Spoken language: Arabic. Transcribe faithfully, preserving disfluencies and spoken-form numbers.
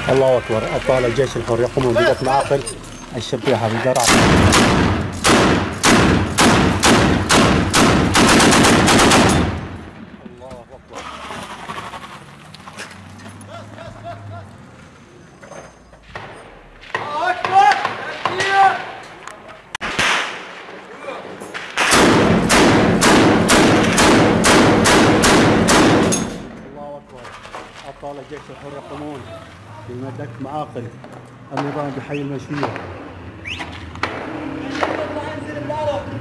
الله أكبر. أبطال الجيش الحر يقومون بقتل معاقل الشبيحة بالقرع. الله أكبر. الله أكبر. أبطال الجيش الحر يقومون بمدك معاقل النظام بحي المشية.